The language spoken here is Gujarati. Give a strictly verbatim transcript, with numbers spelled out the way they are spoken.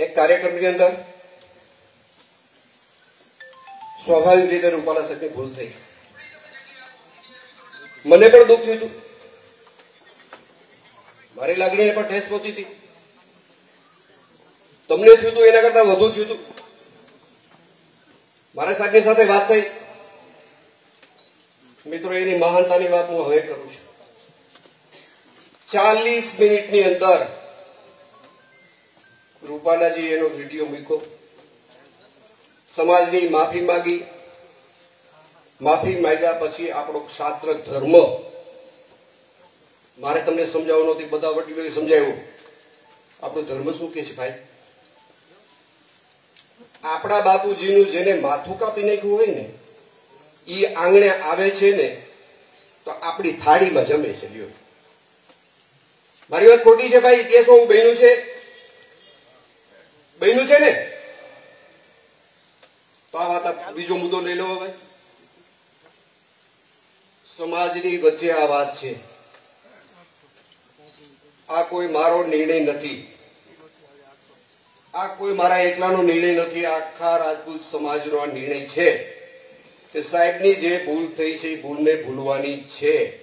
એક કાર્યક્રમની અંદર સ્વાભાવિક રીતે રૂપાલા સાહેબની ભૂલ થઈ. મને પણ દુઃખ થયું હતું, મારી લાગણીને પણ ઠેસ પહોંચી હતી. તમને થયું હતું એના કરતા વધુ થયું હતું. મારા સાહેબની સાથે વાત થઈ. મિત્રો, એની મહાનતાની વાત હું હવે કરું છું. ચાલીસ મિનિટની અંદર રૂપાલાજી એનો વિડીયો મૂક્યો, સમાજની માફી માંગી. માફી માંગ્યા પછી આપણો ક્ષાત્ર ધર્મ મારે તમને સમજાવવું નથી, બધા વડીલોએ સમજાવ્યું. આપણો ધર્મ શું કે છે ભાઈ? આપણા બાપુજીનું જેને માથું કાપી નાખ્યું હોય ને એ આંગણે આવે છે ને તો આપણી થાળીમાં જમે છે. લ્યો, મારી વાત ખોટી છે ભાઈ? કેસો હું બહેનું છે, બહેનું છે ને? તો આ વાત બીજો મુદ્દો લઈ લો ભાઈ. સમાજની વચ્ચે આ વાત છે. આ કોઈ મારો નિર્ણય નથી, આ કોઈ મારા એકલાનો નિર્ણય નથી. આખા રાજપૂત સમાજનો આ નિર્ણય છે કે સાહેબની જે ભૂલ થઈ છે એ ભૂલને ભૂલવાની છે.